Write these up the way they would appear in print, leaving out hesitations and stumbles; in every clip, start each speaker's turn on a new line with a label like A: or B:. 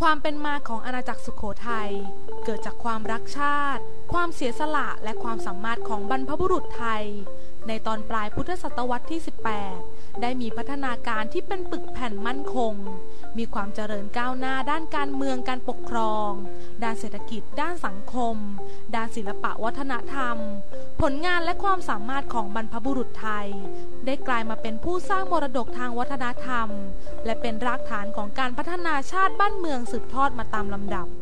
A: ความเป็นมาของอาณาจักรสุโขทัยเกิดจากความรักชาติความเสียสละและความสามารถของบรรพบุรุษไทยในตอนปลายพุทธศตวรรษที่ 18 ได้มีพัฒนาการที่เป็นปึกแผ่นมั่นคงมีความเจริญก้าวหน้าด้านการเมืองการปกครองด้านเศรษฐกิจด้านสังคมด้านศิลปะวัฒนธรรมผลงานและความสามารถของบรรพบุรุษไทยได้กลายมาเป็นผู้สร้างมรดกทางวัฒนธรรมและเป็นรากฐานของการพัฒนาชาติบ้านเมืองสืบทอดมาตามลำดับ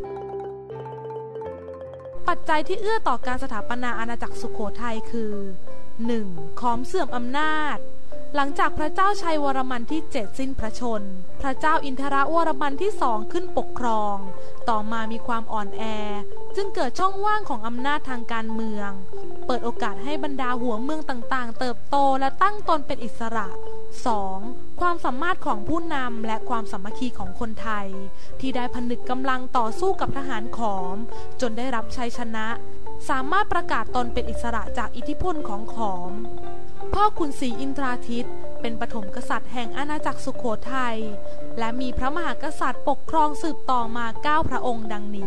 A: ปัจจัยที่เอื้อต่อการสถาปนาอาณาจักรสุโขทัยคือ 1. ขอมเสื่อมอำนาจหลังจากพระเจ้าชัยวรมันที่ 7 สิ้นพระชนพระเจ้าอินทรวรมันที่ 2 ขึ้นปกครองต่อมามีความอ่อนแอจึงเกิดช่องว่างของอำนาจทางการเมืองเปิดโอกาสให้บรรดาหัวเมืองต่างๆเติบโตและตั้งตนเป็นอิสระ 2. ความสามารถของผู้นำและความสามัคคีของคนไทยที่ได้ผนึกกำลังต่อสู้กับทหารขอมจนได้รับชัยชนะสามารถประกาศตนเป็นอิสระจากอิทธิพลของขอมพ่อขุนศรีอินทราทิตย์เป็นปฐมกษัตริย์แห่งอาณาจักรสุโขทัยและมีพระมหากษัตริย์ปกครองสืบต่อมา9พระองค์ดังนี้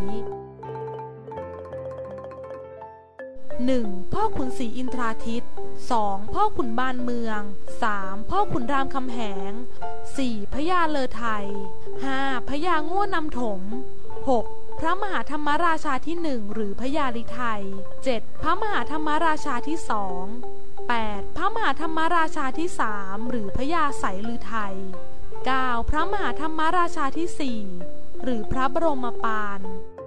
A: 1. พ่อขุนศรีอินทราทิตย์ 2. พ่อขุนบ้านเมือง 3. พ่อขุนรามคำแหง 4. พญาเลอไทย 5. พญาง่วนำถม 6. พระมหาธรรมราชาที่ 1 หรือพญาลิไทย 7. พระมหาธรรมราชาที่ 2 8. พระมหาธรรมราชาที่ 3 หรือพญาไสลือไทย 9. พระมหาธรรมราชาที่ 4 หรือพระบรมปาน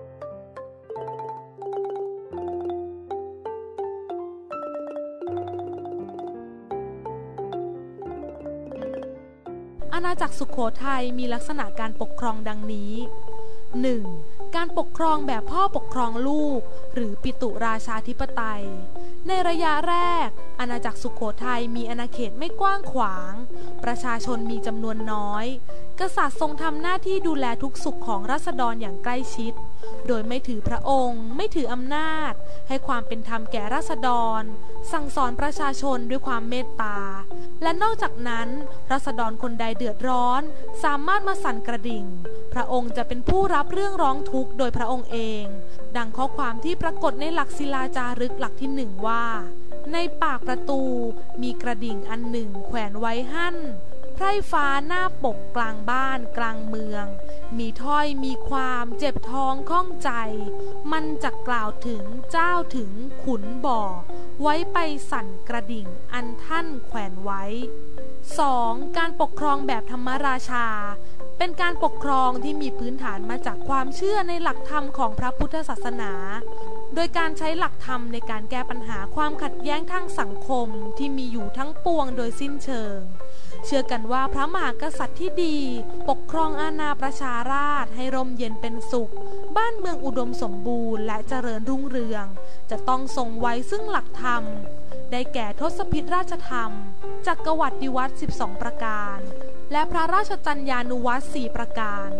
A: อาณาจักรสุโขทัยมีลักษณะการปกครองดังนี้ 1. การปกครองแบบพ่อปกครองลูกหรือปิตุราชาธิปไตยในระยะแรกอาณาจักรสุโขทัยมีอาณาเขตไม่กว้างขวางประชาชนมีจำนวนน้อยกษัตริย์ทรงทำหน้าที่ดูแลทุกสุขของราษฎรอย่างใกล้ชิดโดยไม่ถือพระองค์ไม่ถืออำนาจให้ความเป็นธรรมแก่ราษฎรสั่งสอนประชาชนด้วยความเมตตาและนอกจากนั้นราษฎรคนใดเดือดร้อนสามารถมาสั่นกระดิ่งพระองค์จะเป็นผู้รับเรื่องร้องทุกข์โดยพระองค์เองดังข้อความที่ปรากฏในหลักศิลาจารึกหลักที่ 1ว่าในปากประตูมีกระดิ่งอันหนึ่งแขวนไว้หั่นไพร่ฟ้าหน้าปกกลางบ้านกลางเมืองมีถ้อยมีความเจ็บท้องข้องใจมันจะกล่าวถึงเจ้าถึงขุนบ่อไว้ไปสั่นกระดิ่งอันท่านแขวนไว้ 2. การปกครองแบบธรรมราชาเป็นการปกครองที่มีพื้นฐานมาจากความเชื่อในหลักธรรมของพระพุทธศาสนาโดยการใช้หลักธรรมในการแก้ปัญหาความขัดแย้งทางสังคมที่มีอยู่ทั้งปวงโดยสิ้นเชิงเชื่อกันว่าพระมหากษัตริย์ที่ดีปกครองอาณาประชาราษฎร์ให้ร่มเย็นเป็นสุขบ้านเมืองอุดมสมบูรณ์และเจริญรุ่งเรืองจะต้องทรงไว้ซึ่งหลักธรรมได้แก่ทศพิธราชธรรมจักรวรรดิวัตร12ประการและพระราชจัญญานุวัตร4ประการ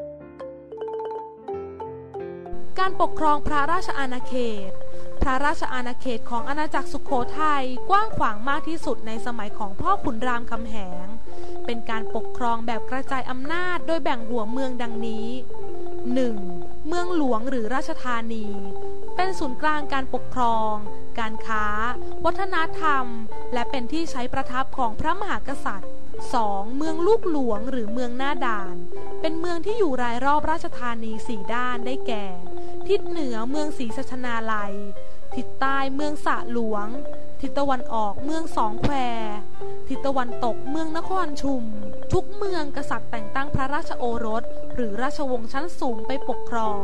A: การปกครองพระราชอาณาเขตพระราชอาณาเขตของอาณาจักรสุโขทัยกว้างขวางมากที่สุดในสมัยของพ่อขุนรามคำแหงเป็นการปกครองแบบกระจายอำนาจโดยแบ่งหัวเมืองดังนี้ 1. เมืองหลวงหรือราชธานีเป็นศูนย์กลางการปกครองการค้าวัฒนธรรมและเป็นที่ใช้ประทับของพระมหากษัตริย์ 2. เมืองลูกหลวงหรือเมืองหน้าด่านเป็นเมืองที่อยู่รายรอบราชธานี4ด้านได้แก่ทิศเหนือเมืองศรีสัชนาลัยทิศใต้เมืองสระหลวงทิศตะวันออกเมืองสองแควทิศตะวันตกเมืองนครชุมทุกเมืองกษัตริย์แต่งตั้งพระราชโอรสหรือราชวงศ์ชั้นสูงไปปกครอง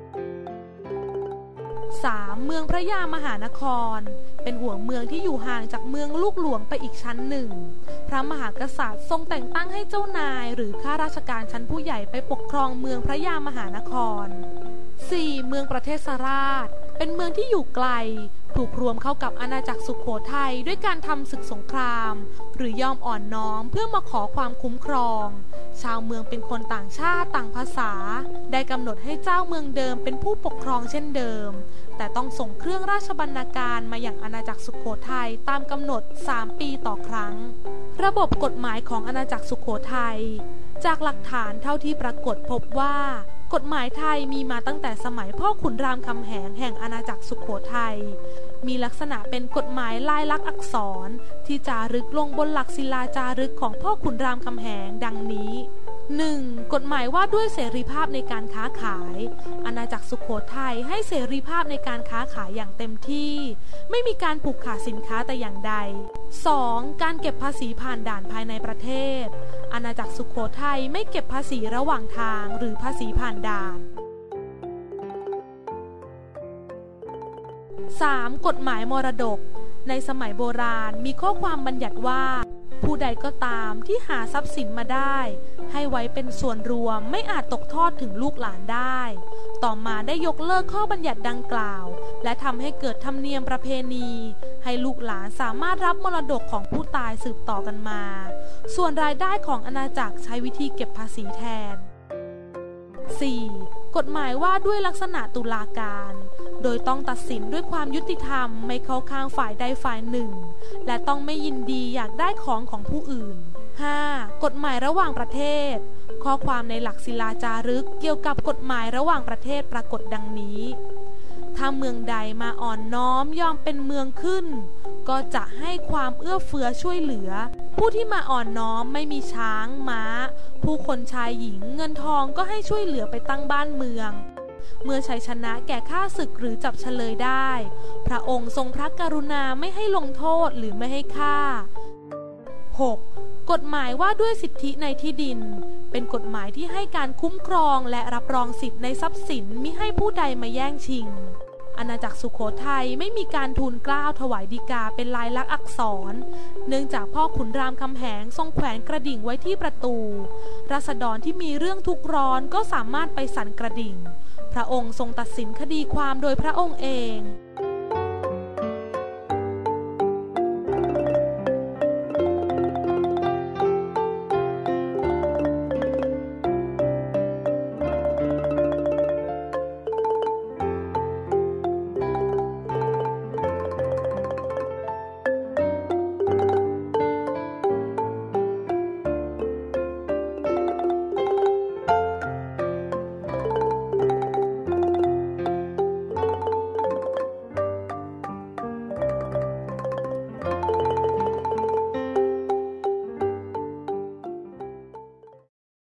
A: 3. เมืองพระยามหานครเป็นหัวเมืองที่อยู่ห่างจากเมืองลูกหลวงไปอีกชั้นหนึ่งพระมหากษัตริย์ทรงแต่งตั้งให้เจ้านายหรือข้าราชการชั้นผู้ใหญ่ไปปกครองเมืองพระยามหานคร 4. เมืองประเทศราชเป็นเมืองที่อยู่ไกลถูกรวมเข้ากับอาณาจักรสุโขทัยด้วยการทำศึกสงครามหรือยอมอ่อนน้อมเพื่อมาขอความคุ้มครองชาวเมืองเป็นคนต่างชาติต่างภาษาได้กำหนดให้เจ้าเมืองเดิมเป็นผู้ปกครองเช่นเดิมแต่ต้องส่งเครื่องราชบรรณาการมาอย่างอาณาจักรสุโขทัยตามกำหนด3 ปีต่อครั้งระบบกฎหมายของอาณาจักรสุโขทัยจากหลักฐานเท่าที่ปรากฏพบว่ากกฎหมายไทยมีมาตั้งแต่สมัยพ่อขุนรามคำแหงแห่งอาณาจักรสุโขทัยมีลักษณะเป็นกฎหมายลายลักษณ์อักษรที่จารึกลงบนหลักศิลาจารึกของพ่อขุนรามคำแหงดังนี้ 1. กฎหมายว่าด้วยเสรีภาพในการค้าขายอาณาจักรสุโขทัยให้เสรีภาพในการค้าขายอย่างเต็มที่ไม่มีการผูกขาดสินค้าแต่อย่างใด 2. การเก็บภาษีผ่านด่านภายในประเทศอาณาจักรสุโขทัยไม่เก็บภาษีระหว่างทางหรือภาษีผ่านด่าน 3. กฎหมายมรดกในสมัยโบราณมีข้อความบัญญัติว่าผู้ใดก็ตามที่หาทรัพย์สินมาได้ให้ไว้เป็นส่วนรวมไม่อาจตกทอดถึงลูกหลานได้ต่อมาได้ยกเลิกข้อบัญญัติดังกล่าวและทำให้เกิดธรรมเนียมประเพณีให้ลูกหลานสามารถรับมรดกของผู้ตายสืบต่อกันมาส่วนรายได้ของอาณาจักรใช้วิธีเก็บภาษีแทน 4. กฎหมายว่าด้วยลักษณะตุลาการโดยต้องตัดสินด้วยความยุติธรรมไม่เข้าข้างฝ่ายใดฝ่ายหนึ่งและต้องไม่ยินดีอยากได้ของผู้อื่น 5. กฎหมายระหว่างประเทศข้อความในหลักศิลาจารึกเกี่ยวกับกฎหมายระหว่างประเทศปรากฏดังนี้ถ้าเมืองใดมาอ่อนน้อมยอมเป็นเมืองขึ้นก็จะให้ความเอื้อเฟื้อช่วยเหลือผู้ที่มาอ่อนน้อมไม่มีช้างม้าผู้คนชายหญิงเงินทองก็ให้ช่วยเหลือไปตั้งบ้านเมืองเมื่อชัยชนะแก่ข้าศึกหรือจับเฉลยได้พระองค์ทรงพระกรุณาไม่ให้ลงโทษหรือไม่ให้ฆ่า 6. กฎหมายว่าด้วยสิทธิในที่ดินเป็นกฎหมายที่ให้การคุ้มครองและรับรองสิทธิในทรัพย์สินมิให้ผู้ใดมาแย่งชิงอาณาจักรสุโขทัยไม่มีการทูลเกล้าถวายฎีกาเป็นลายลักษณ์อักษรเนื่องจากพ่อขุนรามคำแหงทรงแขวนกระดิ่งไว้ที่ประตูราษฎรที่มีเรื่องทุกข์ร้อนก็สามารถไปสั่นกระดิ่งพระองค์ทรงตัดสินคดีความโดยพระองค์เอง